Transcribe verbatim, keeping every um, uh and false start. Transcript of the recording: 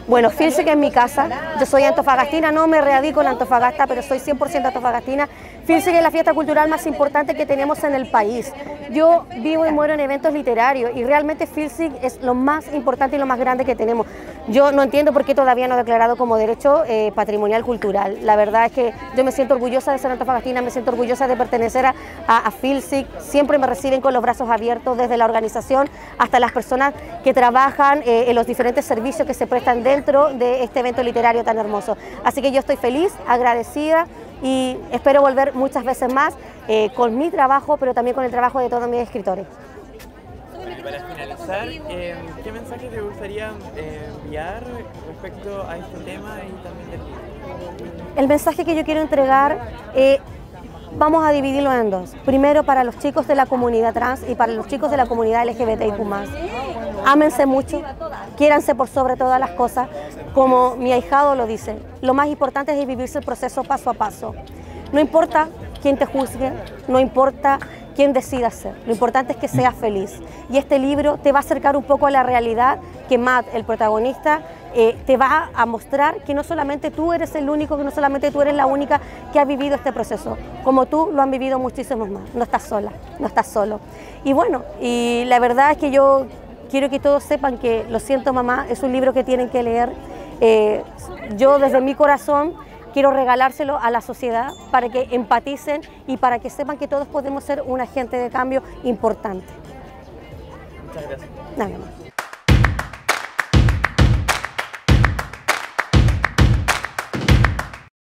Bueno, fíjense que en mi casa, yo soy antofagastina, no me radico en Antofagasta, pero soy cien por ciento antofagastina. Fíjense que es la fiesta cultural más importante que tenemos en el país. Yo vivo y muero en eventos literarios y realmente Filsic es lo más importante y lo más grande que tenemos. Yo no entiendo por qué todavía no he declarado como derecho eh, patrimonial cultural. La verdad es que yo me siento orgullosa de ser antofagastina, me siento orgullosa de pertenecer a, a, a Filsic. Siempre me reciben con los brazos abiertos desde la organización hasta las personas que trabajan eh, en los diferentes servicios que se prestan dentro de este evento literario tan hermoso. Así que yo estoy feliz, agradecida y espero volver muchas veces más eh, con mi trabajo, pero también con el trabajo de todos mis escritores. Para finalizar, eh, ¿qué mensaje te gustaría eh, enviar respecto a este tema y también del libro? El mensaje que yo quiero entregar, eh, vamos a dividirlo en dos. Primero para los chicos de la comunidad trans y para los chicos de la comunidad L G B T I Q más. Ámense mucho, quiéranse por sobre todas las cosas, como mi ahijado lo dice. Lo más importante es vivirse el proceso paso a paso. No importa quién te juzgue, no importa quién decida ser, lo importante es que seas feliz. Y este libro te va a acercar un poco a la realidad que Matt, el protagonista, eh, te va a mostrar que no solamente tú eres el único, que no solamente tú eres la única que ha vivido este proceso, como tú lo han vivido muchísimos más. No estás sola, no estás solo. Y bueno, y la verdad es que yo quiero que todos sepan que Lo siento mamá es un libro que tienen que leer. Eh, yo desde mi corazón quiero regalárselo a la sociedad para que empaticen y para que sepan que todos podemos ser un agente de cambio importante. Muchas gracias. Nada más.